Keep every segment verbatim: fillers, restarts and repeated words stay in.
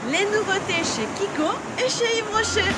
Les nouveautés chez Kiko et chez Yves Rocher.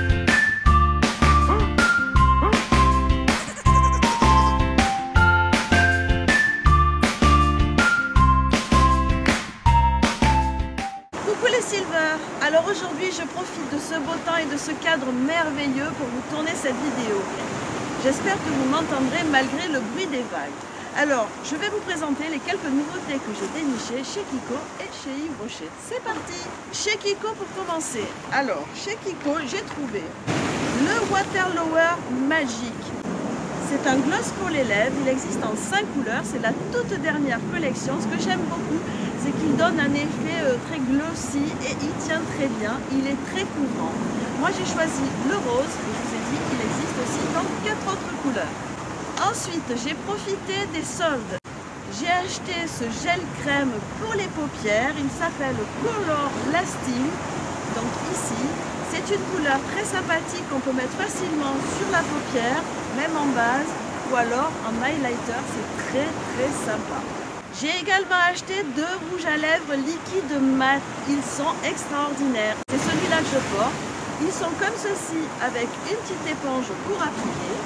Coucou les Silver. Alors aujourd'hui je profite de ce beau temps et de ce cadre merveilleux pour vous tourner cette vidéo. J'espère que vous m'entendrez malgré le bruit des vagues. Alors, je vais vous présenter les quelques nouveautés que j'ai dénichées chez Kiko et chez Yves Rocher. C'est parti! Chez Kiko pour commencer. Alors, chez Kiko, j'ai trouvé le Water Lower Magic. C'est un gloss pour les lèvres, il existe en cinq couleurs, c'est la toute dernière collection. Ce que j'aime beaucoup, c'est qu'il donne un effet euh, très glossy et il tient très bien, il est très couvrant. Moi j'ai choisi le rose, et je vous ai dit qu'il existe aussi dans quatre autres couleurs. Ensuite, j'ai profité des soldes. J'ai acheté ce gel crème pour les paupières. Il s'appelle Color Lasting. Donc ici, c'est une couleur très sympathique qu'on peut mettre facilement sur la paupière, même en base, ou alors en highlighter. C'est très très sympa. J'ai également acheté deux rouges à lèvres liquides mat. Ils sont extraordinaires. C'est celui-là que je porte. Ils sont comme ceci, avec une petite éponge pour appliquer.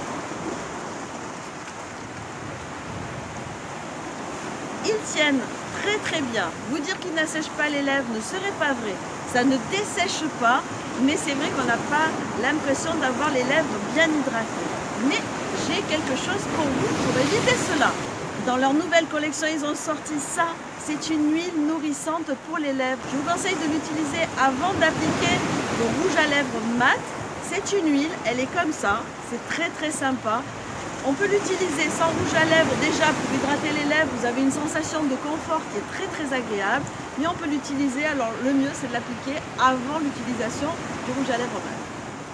Ils tiennent très très bien. Vous dire qu'ils n'assèchent pas les lèvres ne serait pas vrai. Ça ne dessèche pas, mais c'est vrai qu'on n'a pas l'impression d'avoir les lèvres bien hydratées. Mais j'ai quelque chose pour vous pour éviter cela. Dans leur nouvelle collection, ils ont sorti ça. C'est une huile nourrissante pour les lèvres. Je vous conseille de l'utiliser avant d'appliquer le rouge à lèvres mat. C'est une huile, elle est comme ça. C'est très très sympa. On peut l'utiliser sans rouge à lèvres déjà pour hydrater les lèvres, vous avez une sensation de confort qui est très très agréable, mais on peut l'utiliser, alors le mieux c'est de l'appliquer avant l'utilisation du rouge à lèvres mat.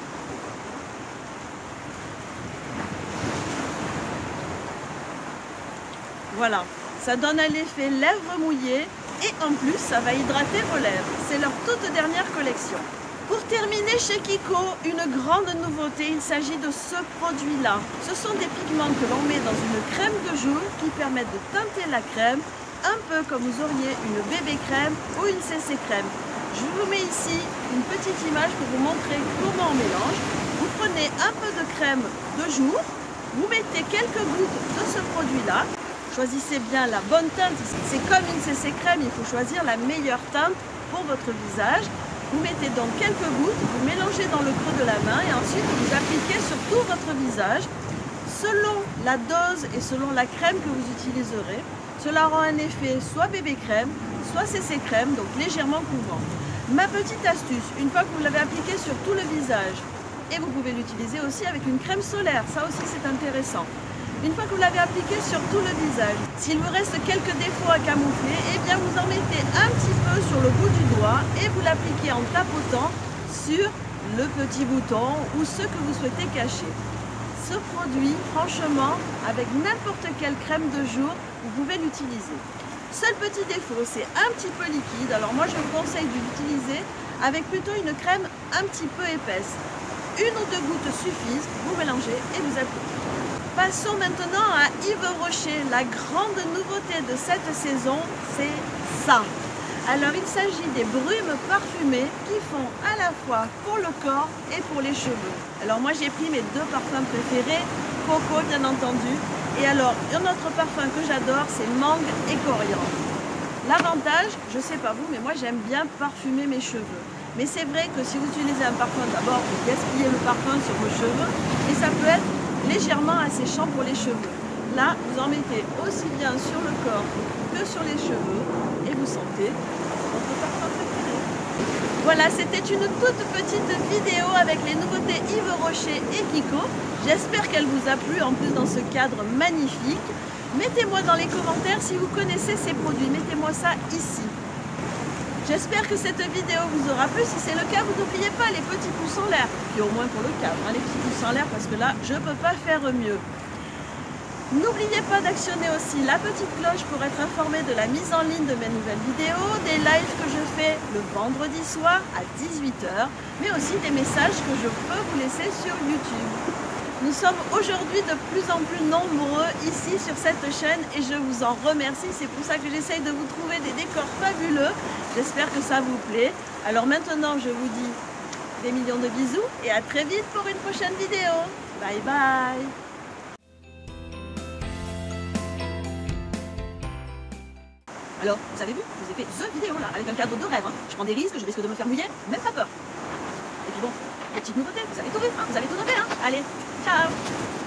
Voilà, ça donne un effet lèvres mouillées et en plus ça va hydrater vos lèvres. C'est leur toute dernière collection. Pour terminer chez Kiko, une grande nouveauté, il s'agit de ce produit-là. Ce sont des pigments que l'on met dans une crème de jour qui permettent de teinter la crème, un peu comme vous auriez une bébé crème ou une C C crème. Je vous mets ici une petite image pour vous montrer comment on mélange. Vous prenez un peu de crème de jour, vous mettez quelques gouttes de ce produit-là. Choisissez bien la bonne teinte, c'est comme une C C crème, il faut choisir la meilleure teinte pour votre visage. Vous mettez donc quelques gouttes, vous mélangez dans le creux de la main et ensuite vous appliquez sur tout votre visage. Selon la dose et selon la crème que vous utiliserez, cela rend un effet soit bébé crème, soit C C crème, donc légèrement couvrant. Ma petite astuce, une fois que vous l'avez appliqué sur tout le visage, et vous pouvez l'utiliser aussi avec une crème solaire, ça aussi c'est intéressant. Une fois que vous l'avez appliqué sur tout le visage, s'il vous reste quelques défauts à camoufler, eh bien vous en mettez un petit peu sur le bout du doigt et vous l'appliquez en tapotant sur le petit bouton ou ce que vous souhaitez cacher. Ce produit, franchement, avec n'importe quelle crème de jour, vous pouvez l'utiliser. Seul petit défaut, c'est un petit peu liquide. Alors moi je vous conseille de l'utiliser avec plutôt une crème un petit peu épaisse. Une ou deux gouttes suffisent, vous mélangez et vous appliquez. Passons maintenant à Yves Rocher. La grande nouveauté de cette saison, c'est ça. Alors il s'agit des brumes parfumées qui font à la fois pour le corps et pour les cheveux. Alors moi j'ai pris mes deux parfums préférés, Coco bien entendu. Et alors un autre parfum que j'adore, c'est mangue et coriandre. L'avantage, je sais pas vous, mais moi j'aime bien parfumer mes cheveux. Mais c'est vrai que si vous utilisez un parfum, d'abord vous gaspillez le parfum sur vos cheveux et ça peut être légèrement asséchant pour les cheveux. Là, vous en mettez aussi bien sur le corps que sur les cheveux et vous sentez votre parfum préféré. Voilà, c'était une toute petite vidéo avec les nouveautés Yves Rocher et Kiko. J'espère qu'elle vous a plu, en plus dans ce cadre magnifique. Mettez-moi dans les commentaires si vous connaissez ces produits, mettez-moi ça ici. J'espère que cette vidéo vous aura plu. Si c'est le cas, vous n'oubliez pas les petits pouces en l'air. Puis au moins pour le cadre, hein, les petits pouces en l'air, parce que là, je ne peux pas faire mieux. N'oubliez pas d'actionner aussi la petite cloche pour être informé de la mise en ligne de mes nouvelles vidéos, des lives que je fais le vendredi soir à dix-huit heures, mais aussi des messages que je peux vous laisser sur YouTube. Nous sommes aujourd'hui de plus en plus nombreux ici sur cette chaîne et je vous en remercie. C'est pour ça que j'essaye de vous trouver des décors fabuleux. J'espère que ça vous plaît. Alors maintenant, je vous dis des millions de bisous et à très vite pour une prochaine vidéo. Bye bye. Alors, vous avez vu, je vous ai fait ce vidéo là, avec un cadre de rêve. Hein. Je prends des risques, je risque de me faire mouiller, même pas peur. Et puis bon, petite nouveauté, vous avez tout vu, hein, vous avez tout noté. Hein. Allez, ciao.